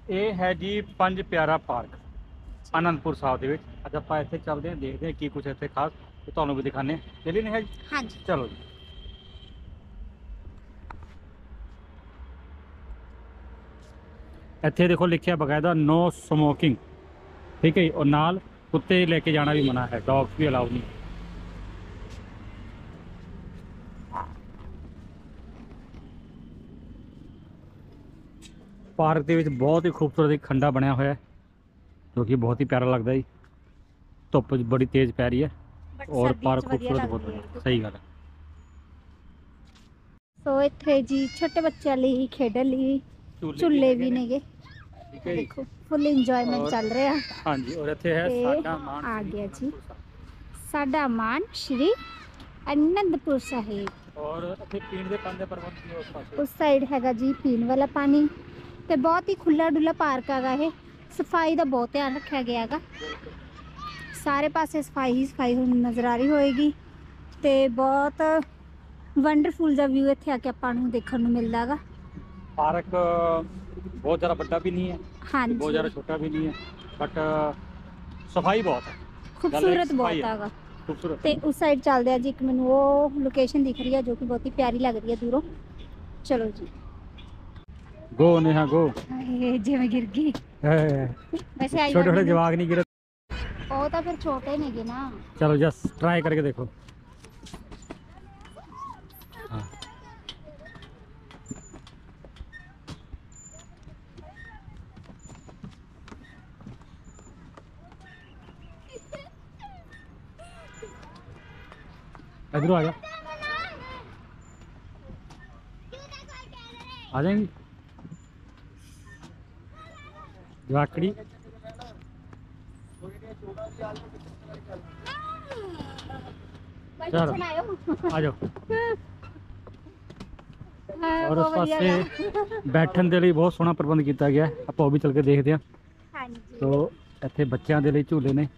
ਇਹ ਹੈ ਜੀ ਪੰਜ ਪਿਆਰਾ ਪਾਰਕ ਆਨੰਦਪੁਰ ਸਾਹਿਬ ਦੇ ਵਿੱਚ। ਅੱਜ ਆਪਾਂ ਇੱਥੇ ਚੱਲਦੇ ਹਾਂ, ਦੇਖਦੇ ਹਾਂ ਕੀ ਕੁਝ ਇੱਥੇ ਖਾਸ ਤੇ ਤੁਹਾਨੂੰ ਵੀ ਦਿਖਾਣੇ ਆ। ਚੱਲੀ ਨਹੀਂ ਹੈ ਜੀ? ਹਾਂਜੀ ਚਲੋ ਜੀ। ਇੱਥੇ ਦੇਖੋ ਲਿਖਿਆ ਬਕਾਇਦਾ ਨੋ ਸਮੋਕਿੰਗ, ਠੀਕ ਹੈ ਜੀ। ਔਰ ਨਾਲ ਕੁੱਤੇ ਲੈ ਕੇ ਜਾਣਾ ਵੀ ਮਨਾ ਹੈ, ਡੌਗਸ ਵੀ ਅਲਾਉਡ ਨਹੀਂ। ਪਾਰਕ ਦੇ ਵਿੱਚ ਬਹੁਤ ਹੀ ਖੂਬਸੂਰਤ ਇੱਕ ਖੰਡਾ ਬਣਿਆ ਹੋਇਆ ਹੈ ਜੋ ਕਿ ਬਹੁਤ ਹੀ ਪਿਆਰਾ ਲੱਗਦਾ ਜੀ। ਧੁੱਪ ਬੜੀ ਤੇਜ਼ ਪੈ ਰਹੀ ਹੈ ਔਰ ਪਾਰਕ ਖੂਬਸੂਰਤ ਬਹੁਤ ਹੈ। ਸਹੀ ਗੱਲ ਹੈ। ਸੋ ਇੱਥੇ ਜੀ ਛੋਟੇ ਬੱਚਿਆਂ ਲਈ ਖੇਡਣ ਲਈ ਝੂਲੇ ਵੀ ਨੇਗੇ। ਠੀਕ ਹੈ ਜੀ। ਦੇਖੋ ਫੁੱਲ ਇੰਜੋਇਮੈਂਟ ਚੱਲ ਰਿਹਾ। ਹਾਂਜੀ, ਔਰ ਇੱਥੇ ਹੈ ਤੇ ਸਾਡਾ ਮਾਨ ਆ ਗਿਆ ਜੀ ਸਾਡਾ ਮਾਨ ਸ਼੍ਰੀ ਅਨੰਦਪੁਰ ਸਾਹਿਬ। ਔਰ ਇੱਥੇ ਪੀਣ ਦੇ ਪਾਣੀ ਦੇ ਪ੍ਰਬੰਧ ਵੀ ਉਸ ਪਾਸੇ। ਉਸ ਸਾਈਡ ਹੈਗਾ ਜੀ ਪੀਣ ਵਾਲਾ ਪਾਣੀ ਤੇ ਬਹੁਤ ਹੀ ਖੁੱਲਾ ਡੁੱਲਾ ਪਾਰਕ ਹੈਗਾ ਇਹ। ਸਫਾਈ ਦਾ ਬਹੁਤ ਧਿਆਨ ਰੱਖਿਆ ਗਿਆ ਹੈਗਾ। ਸਾਰੇ ਪਾਸੇ ਸਫਾਈ ਹੀ ਸਫਾਈ ਹੁਣ ਨਜ਼ਰ ਆ ਰਹੀ ਹੋਏਗੀ ਤੇ ਬਹੁਤ ਵੰਡਰਫੁਲ ਜਿਹਾ ਵਿਊ ਇੱਥੇ ਆ ਕੇ ਆਪਾਂ ਨੂੰ ਦੇਖਣ ਨੂੰ ਮਿਲਦਾ ਹੈਗਾ। ਪਾਰਕ ਬਹੁਤ ਜ਼ਿਆਦਾ ਵੱਡਾ ਵੀ ਨਹੀਂ ਹੈ, ਹਾਂਜੀ ਬਹੁਤ ਜ਼ਿਆਦਾ ਛੋਟਾ ਵੀ ਨਹੀਂ ਹੈ, ਬਟ ਸਫਾਈ ਬਹੁਤ ਹੈ, ਖੂਬਸੂਰਤ ਬਹੁਤ ਸਫਾਈ ਹੈ। ਹੈਗਾ। ਖੂਬਸੂਰਤ। ਤੇ ਉਸ ਸਾਈਡ ਚੱਲਦੇ ਆ ਜੀ। ਇੱਕ ਮੈਨੂੰ ਉਹ ਲੋਕੇਸ਼ਨ ਦਿਖ ਰਹੀ ਹੈ ਜੋ ਕਿ ਬਹੁਤ ਹੀ ਪਿਆਰੀ ਲੱਗ ਰਹੀ ਹੈ ਦੂਰੋਂ। ਚਲੋ ਜੀ। ਗੋ ਨੇਹਾ ਗੋ। ਇਹ ਜਿਵੇਂ ਗਿਰ ਗਈ ਵੈਸੇ ਆਈ ਛੋਟੇ ਛੋਟੇ ਜਵਾਕ ਨਹੀਂ ਗਿਰੇ। ਉਹ ਤਾਂ ਫਿਰ ਛੋਟੇ ਨੇਗੇ ਨਾ। चलो जस्ट ट्राई करके देखो। हाँ। इधर आ जा, आ जाएंगी जवाकड़ी। चलो आ जाओ। और उस पासे बैठन ਦੇ ਲਈ ਬਹੁਤ ਸੋਹਣਾ ਪ੍ਰਬੰਧ ਕੀਤਾ ਗਿਆ ਹੈ। ਆਪਾਂ ਉਹ ਵੀ ਚੱਲ ਕੇ ਦੇਖਦੇ ਹਾਂ। ਹਾਂਜੀ तो ਇੱਥੇ ਬੱਚਿਆਂ ਦੇ ਲਈ ਝੂਲੇ ਨੇ।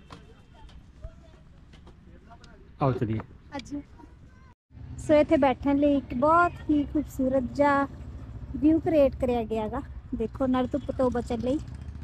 ਆਓ ਚਲੀਏ। ਅੱਛਾ। ਸੋ ਇੱਥੇ ਬੈਠਣ ਲਈ ਇੱਕ ਬਹੁਤ ਹੀ ਖੂਬਸੂਰਤ ਜਿਹਾ ਵਿਊ ਕ੍ਰੀਏਟ ਕਰਿਆ ਗਿਆ ਹੈਗਾ। ਦੇਖੋ ਨਾਲ ਧੁੱਪ ਤੋਂ ਬਚਣ ਲਈ।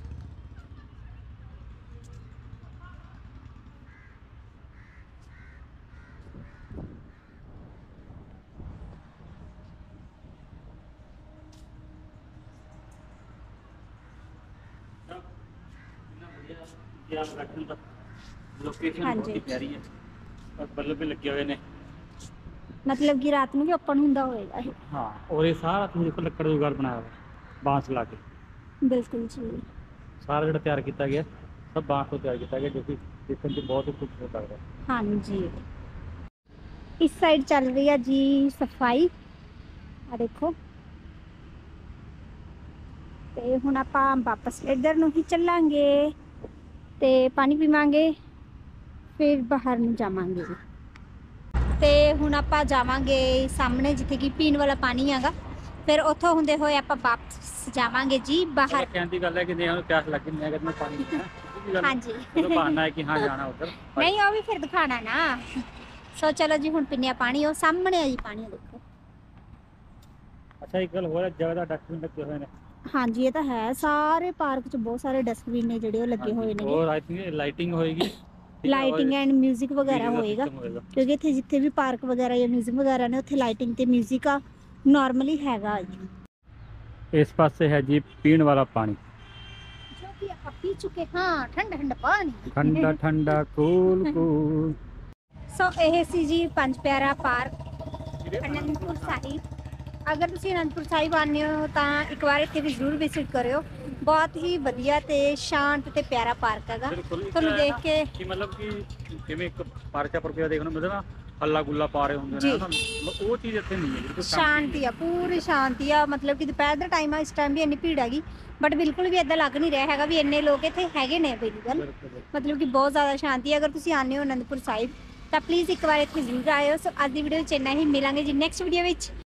ਲੋਕੇਸ਼ਨ ਬਹੁਤ ਹੀ ਪਿਆਰੀ ਹੈ ਔਰ ਬੱਲਬ ਵੀ ਲੱਗੇ ਹੋਏ ਨੇ। ਮਤਲਬ ਕਿ ਰਾਤ ਨੂੰ ਵੀ ਓਪਨ ਹੁੰਦਾ ਹੋਏਗਾ ਇਹ। ਹਾਂ, ਔਰ ਇਹ ਸਾਰਾ ਤੁਸੀਂ ਦੇਖੋ ਲੱਕੜ ਦਾ ਘਰ ਬਣਾਇਆ ਹੋਇਆ ਬਾਂਸ ਲਾ ਕੇ। ਬਿਲਕੁਲ ਜੀ। ਸਾਰਾ ਜਿਹੜਾ ਤਿਆਰ ਕੀਤਾ ਗਿਆ ਸਭ ਬਾਂਸ ਤੋਂ ਤਿਆਰ ਕੀਤਾ ਗਿਆ ਜੋ ਕਿ ਦੇਖਣ 'ਚ ਬਹੁਤ ਹੀ ਖੂਬਸੂਰਤ ਲੱਗਦਾ ਹੈ। ਹਾਂਜੀ। ਇਸ ਸਾਈਡ ਚੱਲ ਰਹੀ ਹੈ ਜੀ ਸਫਾਈ। ਆ ਦੇਖੋ। ਤੇ ਹੁਣ ਆਪਾਂ ਵਾਪਸ ਇੱਧਰ ਨੂੰ ਹੀ ਚੱਲਾਂਗੇ ਤੇ ਪਾਣੀ ਪੀਵਾਂਗੇ ਫਿਰ ਬਾਹਰ ਨੂੰ ਜਾਵਾਂਗੇ। ਤੇ ਹੁਣ ਆਪਾਂ ਜਾਵਾਂਗੇ ਸਾਹਮਣੇ ਜਿੱਥੇ ਕਿ ਪੀਣ ਵਾਲਾ ਪਾਣੀ ਹੈਗਾ। ਫਿਰ ਉੱਥੋਂ ਹੁੰਦੇ ਹੋਏ ਆਪਾਂ ਵਾਪਸ ਜਾਵਾਂਗੇ ਜੀ ਬਾਹਰ। ਕਹਿਣ ਦੀ ਗੱਲ ਹੈ ਕਿ ਨੇਹਾ ਨੂੰ ਪਿਆਸ ਲੱਗੀ ਨਹੀਂ ਹੈ, ਮੈਂ ਪਾਣੀ ਪੀਣਾ। ਹਾਂਜੀ। ਚਲੋ ਬਹਾਨਾ ਹੈ ਕਿ ਹਾਂ ਜਾਣਾ ਉੱਧਰ। ਨਹੀਂ ਉਹ ਵੀ ਫਿਰ ਦਿਖਾਣਾ ਨਾ। ਸੋ ਚਲੋ ਜੀ ਹੁਣ ਪੀਨੇ ਆ ਪਾਣੀ। ਉਹ ਸਾਹਮਣੇ ਆ ਜੀ ਪਾਣੀ ਦੇਖੋ। ਅੱਛਾ, ਇੱਕ ਗੱਲ ਹੋਰ ਹੈ, ਜਗ੍ਹਾ ਦਾ ਡਸਟਬਿਨ ਲੱਗੇ ਹੋਏ ਨੇ। ਹਾਂਜੀ ਇਹ ਤਾਂ ਹੈ। ਸਾਰੇ ਪਾਰਕ 'ਚ ਬਹੁਤ ਸਾਰੇ ਡਸਟਬਿਨ ਨੇ ਜਿਹੜੇ ਉਹ ਲੱਗੇ ਹੋਏ ਨੇ। ਔਰ ਆਈ ਥਿੰਕ ਲਾਈਟਿੰਗ ਹੋਏਗੀ। ਲਾਈਟਿੰਗ ਐਂਡ ਮਿਊਜ਼ਿਕ ਵਗੈਰਾ ਹੋਏਗਾ ਕਿਉਂਕਿ ਇੱਥੇ ਜਿੱਥੇ ਵੀ ਪਾਰਕ ਵਗੈਰਾ ਜਾਂ ਮਿਊਜ਼ਿਕ ਵਗੈਰਾ ਨੇ ਉੱਥੇ ਲਾਈਟਿੰਗ ਤੇ ਮਿਊਜ਼ਿਕ ਆ ਨਾਰਮਲੀ ਹੈਗਾ ਜੀ। ਇਸ ਪਾਸੇ ਹੈ ਜੀ ਪੀਣ ਵਾਲਾ ਪਾਣੀ ਜੋ ਕਿ ਆਪਾਂ ਪੀ ਚੁੱਕੇ ਹਾਂ। ਠੰਡਾ ਠੰਡਾ ਪਾਣੀ। ਠੰਡਾ ਠੰਡਾ ਕੂਲ ਕੂਲ। ਸੋ ਇਹ ਸੀ ਜੀ ਪੰਜ ਪਿਆਰਾ ਪਾਰਕ ਅਨੰਦਪੁਰ ਸਾਹਿਬ। ਅਗਰ ਤੁਸੀਂ ਅਨੰਦਪੁਰ ਸਾਹਿਬ ਆਉਂਦੇ ਹੋ ਤਾਂ ਇੱਕ ਵਾਰ ਇੱਥੇ ਵੀ ਜ਼ਰੂਰ ਵਿਜ਼ਿਟ ਕਰਿਓ। ਬਹੁਤ ਹੀ ਵਧੀਆ ਤੇ ਸ਼ਾਂਤ ਤੇ ਪਿਆਰਾ ਪਾਰਕ ਹੈਗਾ। ਤੁਹਾਨੂੰ ਦੇਖ ਕੇ ਮਤਲਬ ਕਿ ਜਿਵੇਂ ਇੱਕ ਪਰਚਾ ਪ੍ਰਕਿਰਿਆ ਦੇਖਣ ਨੂੰ ਮਿਲਦਾ ਨਾ, ਹੱਲਾ ਗੁੱਲਾ ਪਾ ਰਹੇ ਹੁੰਦੇ ਨੇ ਨਾ, ਉਹ ਚੀਜ਼ ਇੱਥੇ ਨਹੀਂ ਹੈ। ਬਿਲਕੁਲ ਸ਼ਾਂਤੀ ਆ, ਪੂਰੀ ਸ਼ਾਂਤੀ ਆ। ਮਤਲਬ ਕਿ ਦੁਪਹਿਰ ਦਾ ਟਾਈਮ ਆ, ਇਸ ਟਾਈਮ ਵੀ ਇੰਨੀ ਭੀੜ ਹੈਗੀ ਬਟ ਬਿਲਕੁਲ ਵੀ ਇਦਾਂ ਲੱਗ ਨਹੀਂ ਰਿਹਾ ਹੈਗਾ ਵੀ ਇੰਨੇ ਲੋਕ ਇੱਥੇ ਹੈਗੇ ਨੇ ਅਵੇਲੇਬਲ। ਮਤਲਬ ਕਿ ਬਹੁਤ ਜ਼ਿਆਦਾ ਸ਼ਾਂਤੀ ਹੈ। ਅਗਰ ਤੁਸੀਂ ਆਉਂਦੇ ਹੋ ਅਨੰਦਪੁਰ ਸਾਹਿਬ ਤਾਂ ਪਲੀਜ਼ ਇੱਕ ਵਾਰ ਇੱਥੇ ਜ਼ਰੂਰ ਆਇਓ। ਸੋ ਅੱਜ ਦੀ ਵੀਡੀਓ ਵਿੱਚ ਇੰਨਾ ਹੀ। ਮਿਲਾਂਗੇ ਜੀ ਨੈਕਸਟ ਵੀਡੀਓ ਵਿੱਚ।